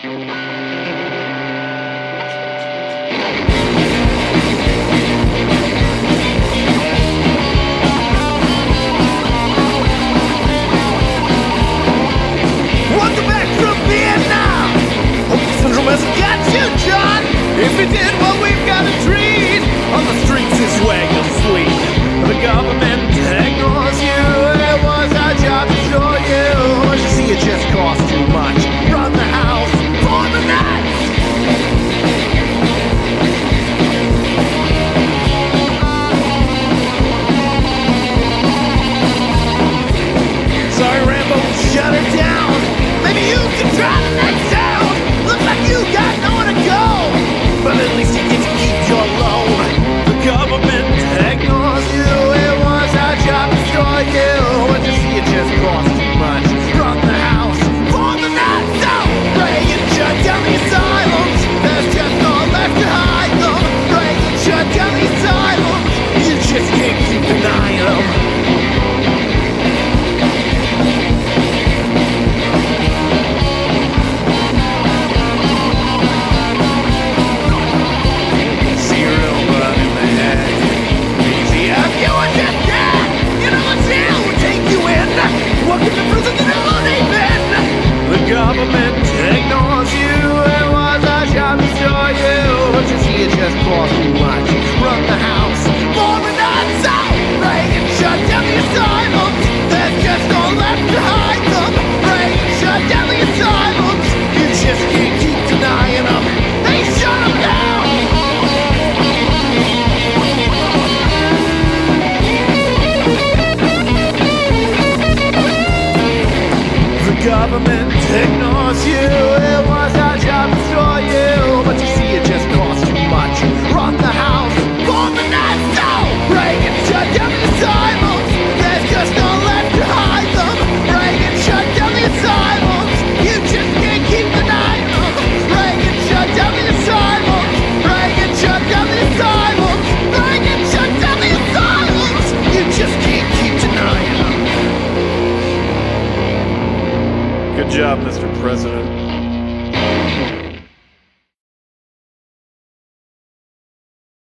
Welcome back from Vietnam. Hope the syndrome hasn't got you, John. If it did, well, we've got a treat. On the streets is wagging sweet. The government ignores you. It was our job to show you. But you see, it just costs too much. Run the house for the nuts. Sorry, Rambo, shut it down. Maybe you can try the next sound. Looks like you got nowhere to go, but at least you get to keep your loan. The government ignores you. It was our job to destroy you. But you see, it just costs too much. Run the house for the nuts. So Reagan shut down the asylums. There's just no left to hide them. Reagan shut down the asylums. You just can't keep denying them. The government ignores you. It was our job to show you. But you see, it just costs too much. Run the house for the nuts. So Reagan shut down the asylums. There's just no left to hide them. Reagan shut down the asylums. You just can't keep denying them. They shut them down. The government ignores you. It was our job to destroy you. But you see, it just costs too much. Run the house for the nuts. So Reagan shut down the asylums. There's just no left to hide them. Reagan shut down the asylums. You just can't keep denying them. Reagan shut down the asylums. Reagan shut down the asylums. Reagan shut down the asylums. You just can't keep denying them. Good job, Mr. President.